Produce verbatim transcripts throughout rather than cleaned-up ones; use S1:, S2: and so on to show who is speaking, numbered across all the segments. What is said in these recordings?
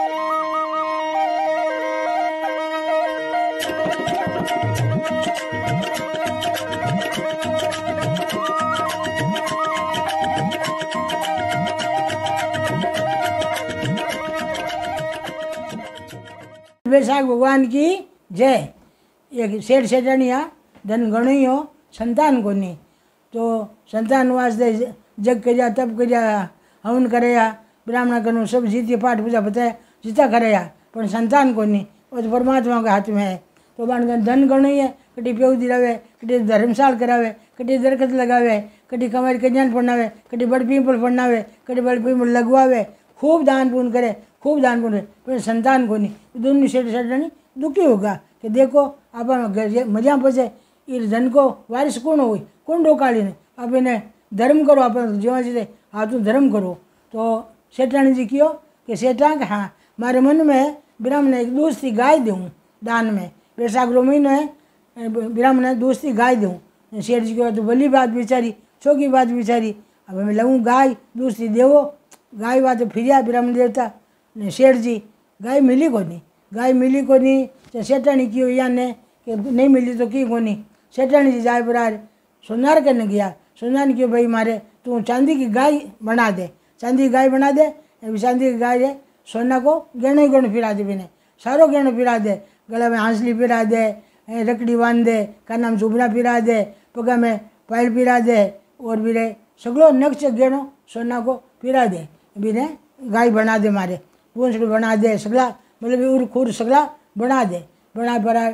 S1: वैशाख भगवान की जय। एक सेठ सेठानिया धन घणी हो संतान को नहीं, तो संतान वास्ते जग कर्या तप कर्या हवन करया ब्राह्मण कनु सब जीती पाठ पूजा बताया जीता करया, पर संतान को नहीं, वो तो परमात्मा के हाथ में है। तो बाण धन घणी है, कटी प्यू दिलावे, कटी धर्मशाल करावे, कटी दरखत लगावे, कटी कमारी कल्याण पढ़ावे, कटी बड़ पीपल पढ़ावे, कटी बड़ पीपल लगवावे, खूब दान पुण्य करे, खूब दान पुण्य, पर संतान को नहीं। दोनों सेठ सेठानी दुखी होगा कि देखो आप मजा पचे ये धन को वारिस कौन हो, कौन डोकाड़ी ने आप इन्हें धर्म करो, आप जीवा जी हाँ तू धर्म करो। तो सेठानी जी क्यों कि सेठा कि हाँ मारे मन में ब्राह्मण एक दूसरी गाय दूँ दान में, वैशाख रो महीनो है ब्राह्मण दूसरी गाय दूँ। सेठ जी को तो भली बात बेचारी, चौकी बात बेचारी, अब मैं लगूँ गाय दूसरी देवो, गाय बात फिरिया ब्राह्मण देवता ने सेठ जी गाय मिली को नहीं, गाय मिली को नहीं। तो सेठानी क्यों या ने कि नहीं मिली तो की को नहीं। सेठानी जी जाए बरार सोनार करने गया, सोनार ने क्यों भाई मारे तू चांदी की गाय बना दे, चांदी की गाय बना दे, चांदी की गाय है सोना को गहनो गहनो फिरा दे, बिने सारो गहनो फिरा दे, गला में हांसली फिरा दे, रकड़ी बांध दे, काना में झुबरा फिरा दे, पगा में पायल फिरा दे, और बिरे सगलो नक्श गहनो सोना को फिरा दे, बिने गाय बना दे मारे पूंछड़ी बना दे, सगला मतलब उर खूर सगला बना दे, बना बरा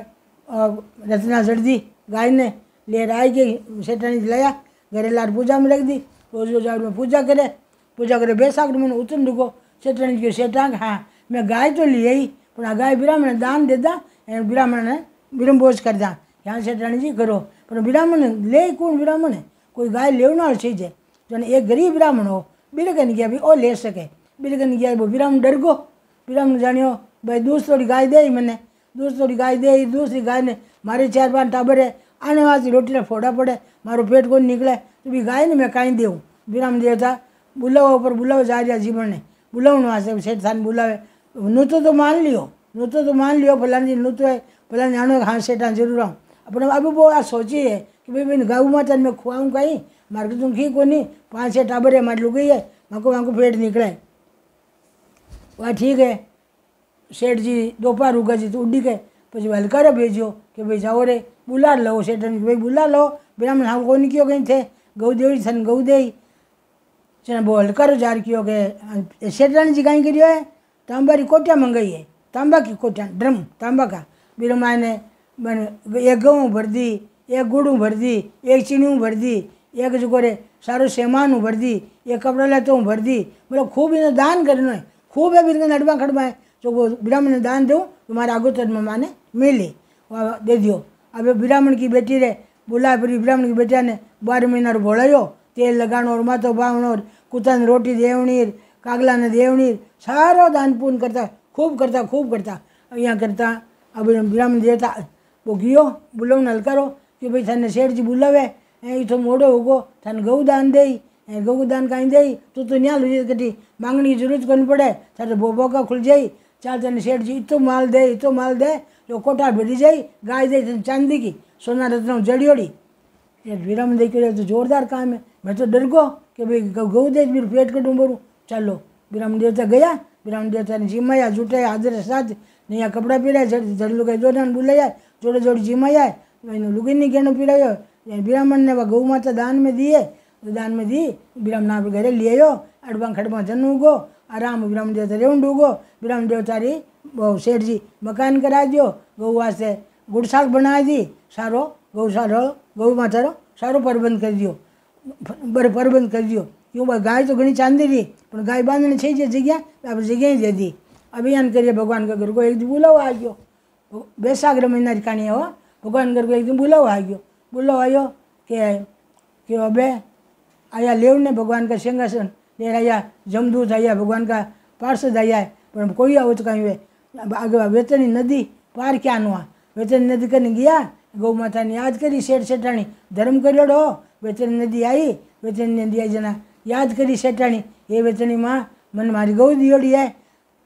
S1: रत्ना जड़ दी गाय ने ले आई गई। सेठानी लाया घरे लार पूजा में रख दी, रोज रोज में पूजा करे, पूजा करे बैसाख में उतन रुको। सेठानी की सेठा हाँ मैं गाय तो ले आई पर आ गाय ब्राह्मण दान दे दा, ब्राह्मण ने विरम्भोज कर दा, यहाँ सेठानी जी करो। पर ब्राह्मण ले कौन ब्राह्मण है, कोई गाय लेवना चीज है जो एक गरीब ब्राह्मण हो बिल कन गया भी ओ ले सके, बिल कन गया वो ब्राह्मण डर गो, ब्राह्मण जानियो भाई दूसरी गाय दे मैंने, दूसरी गाय दे, दूसरी गाय ने मारे चार पाँच टाबर है आने वाली रोटी ने फोड़ा पड़े, मारो पेट को निकले, तो भी गाय ने मैं कहीं देऊँ। ब्राह्मण देवता बुलाओ पर बुलाओ जा रहा जीवन ने बुलाओ वास्ते सेठ थान बुलावे, नूतो तो मान लियो, नूतो तो मान लियो फलानी जी नूतो है फलानी आनो हाँ सेठा जरूर आऊँ। अपने अभी वो आ सोची है कि भाई मैं गऊ माता मैं खुआऊँ कहीं मारे तुम खी को नहीं, पाँच छः टाबर है मारी लुगई है माँ को वहाँ को पेट निकले, वह ठीक है। सेठ जी दोपहर उगा जी तो उड़ी गए, પછી હલકારે भेजो कि भाई जाओ रे बुला लो, सेठ ने भाई बुला लो, ब्राह्मण हम को नहीं क्यों गई थे गऊ देवी सन गऊ दे चने वो हलकारो जार क्यों के सेठानी जी कहीं करियो है तांबा की कोटिया मंगाई है, तांबा की कोटिया ड्रम तांबा का बिरो माने एक गऊ भर दी, एक गुड़ भर दी, एक चीनी भर दी, एक जो करे सारो सामान भर दी, एक कपड़ा लेते भर दी, मतलब खूब इन्हें दान करना है, खूब है बिल्कुल नडवा खड़वा है जो वो ब्राह्मण ने दान दूँ तुम्हारे आगोतर में माने मिली वह दे दियो। अब ब्राह्मण की बेटी रे बुला फिर ब्राह्मण की बेटिया ने बारह महीना बोलायो, तेल लगानो और माथो बावनो और कुत्ता ने रोटी देवनी, कागला ने देवनी, सारो दान पुण्य करता खूब करता खूब करता यहाँ करता। अब ब्राह्मण देवता वो गयो बुलाव नलकारो कि भाई थाने सेठ जी बुलावे इतो मोड़ो होगो थाने गऊ दान दे, गऊ दान कहीं दे तू तो न्या ली कटी मांगने की जरूरत कौन पड़े, थारे बोबो का खुल जाई चार तेने सेठ जी इतो माल दे इतो माल दे जो कोटा भरी जाई गाय दे चांदी की सोना रत्न जड़ियोड़ी। ये विराम दे के तो जोरदार काम है, मैं तो डर गो कि भाई गऊ दे मेरे पेट कटूँ बोरूँ। चलो विराम देवता गया, विराम देवता ने जिमाया जुटे आदर साथ नया कपड़ा पीराया, जड़ लुगाई जोड़ा बुलाया जोड़े जोड़ी जिमाया मैंने लुगी नहीं कहना पीरायो। ब्राह्मण ने वह गऊ माता दान में दिए, दान में दी ब्राह्मण आप घरे ले आयो अड़बा खड़बा जन उगो आराम ब्राह्मण देवता रेउंड उगो। ब्राह्मण देवता री वो सेठ जी मकान करा दियो, गऊ वास्ते गुड़साल बना दी, सारो गौशाला गऊ माता रो सारो प्रबंध कर दियो, बर प्रबंध कर दियो। क्यों भाई गाय तो घनी चांदी रही पर गाय बांधने छे जगह आप जगह ही दे दी। अभियान करिए भगवान के घर को एक दिन बुलाओ आ गयो, बैसाख महीना की कहानी हो भगवान घर को एक दिन बुलाओ आ गयो, बुलाओ आयो के कि अबे आया लेव ने भगवान का सिंहासन ले आया, जमदूत आया भगवान का पार्षद आया पर कोई आओ तो कहीं वे आगे वेतनी नदी पार क्या नुआ वेतनी नदी करने गया गौ माता ने याद करी सेठ सेठानी धर्म करियोड़ो वेतनी नदी आई, वेतनी नदी आई जना याद करी सेठानी ये वेतनी माँ मन मारी गौ दियोड़ी है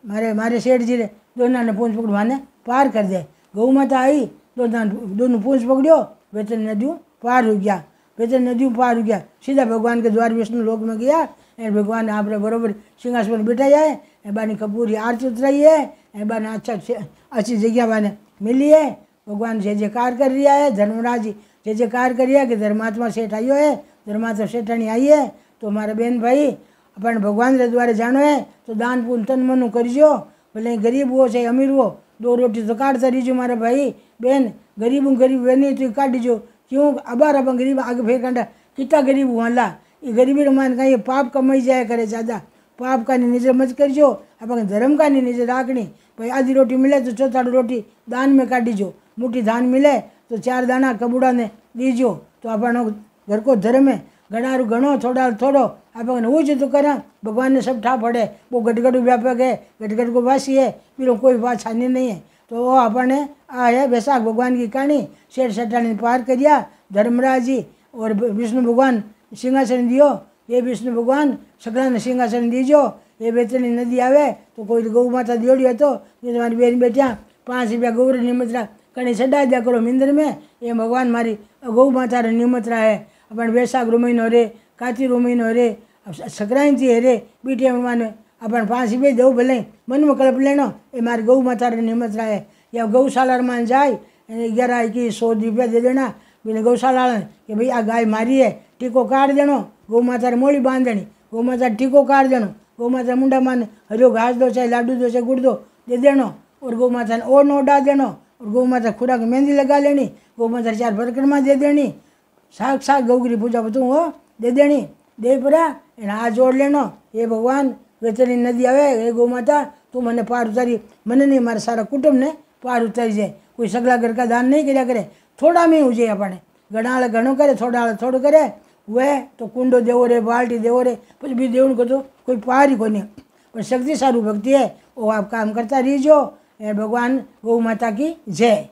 S1: मारे मारे सेठ जी रे दोनों ने पूंछ पकड़वाने पार कर दे। गौ माता आई दोनों दोनों पूंछ पकड़ियो, बेतन नदियों पार हो गया, बेतन नदियों पार हो गया, सीधा भगवान के द्वार विष्णु लोक में गया। ए भगवान आप बरोबर सिंहासन पर बैठा जाए, ए बानी कपूरी आरती उतराई है, ए बाने अच्छा अच्छी जगह बाने मिली है। भगवान जय जयकार कर रिया है, धर्मराज जी जय जयकार कर रिया कि धर्मात्मा सेठ आयो है, धर्मात्मा सेठानी आई है। तो हमारे बेन भाई अपन भगवान के द्वारे जानो है तो दान पुण्य तन मनु करजो, भले गरीब हो चाहे अमीर हो, दो रोटी तो काटता रहीजो मारे भाई बेन। गरीब गरीब बनी तो काटजो, क्यों अबार अपन गरीब आगे फेर काटा कितना गरीब हुआ, ये गरीबी मान कहीं पाप कमाई जाए करे ज़्यादा, पाप का नहीं नजर मत करजो, अपन धर्म का नहीं नजर राखनी। भाई आधी रोटी मिले तो चौथाड़ी रोटी दान में काटीजो, मुट्ठी धान मिले तो चार दाना कबूड़ा ने दीजो। तो अपन घर को धर्म है, घणारू घणो थोड़ा थोड़ो अपन वो जो तो करा, भगवान ने सब ठा पड़े। वो गटगट व्यापक है, गटगट को वासी है, फिर कोई बात छानी नहीं है। तो वो अपने आ है वैशाख भगवान की कहानी, शेर सटाने पार करिया धर्मराज जी और विष्णु भगवान सिंहासन दियो। ये विष्णु भगवान सकला ने सिंहासन दीजो। ये बेतनी नदी आवे तो कोई गौ माता दियोड़ी है तो ये तुम्हारी बेन बेटिया पाँच रुपया गौर निमंत्रा कहीं चढ़ा दिया करो मिंदर में। ये भगवान मारी गौ माता रे निमंत्रा है। अपन वैशाख रो महीनो रे, काती रो महीनो रे, संक्रांति है रे, बीटिया भगवान अपन पाँच रुपये दो भले मन में कल्प लेनो, ये मारी गौ माता रे निमंत्रा है। या गौशाला मान जाए ग्यारह इक्कीस सौ रुपया दे देना बिना गौशाला कि भाई आ गाय मारी है, टीको काट देनो, गौ माता रे मोड़ी बांध देनी, गौ माता टीको काट देनो, गौ माता मुंडा मान हरियो घास दो चाहे लाडू दो चाहे गुड़ दो दे देनो, और गौ माता ने और नोट डाल देनो, और गौ माता खुड़ा की मेहंदी लगा लेनी, गौ माता चार परिक्रमा दे देनी, साग साग गौ की पूजा बतूँ हो दे देनी, दे पड़ा एना हाथ जोड़ लेनो। ये भगवान वेतनी नदी आवे, ये गौ माता तू मैंने पार उतारी, मैंने नहीं मारे सारा कुटुंब ने पार उतारी जाए। कोई सगला घर का दान नहीं કર્યા करे, थोड़ा में हो जाए अपने, घना घणो करे थोड़ा थोड़ो करे, वह तो कुंडो देवो रे बाल्टी देवो रे कुछ भी देव को तो कोई पार ही कोनी। पर शक्ति सारू भक्ति है वो आप काम करता रहीजो। भगवान गौ माता की जय।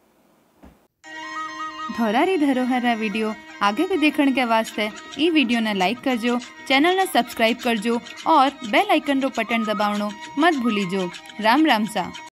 S2: धोरारी धरोहर वीडियो आगे भी देखने के वास्ते ई वीडियो ने लाइक करजो, चैनल ने सब्सक्राइब करजो और बेल आइकन रो बटन दबावनो मत भूलीजो। राम राम सा।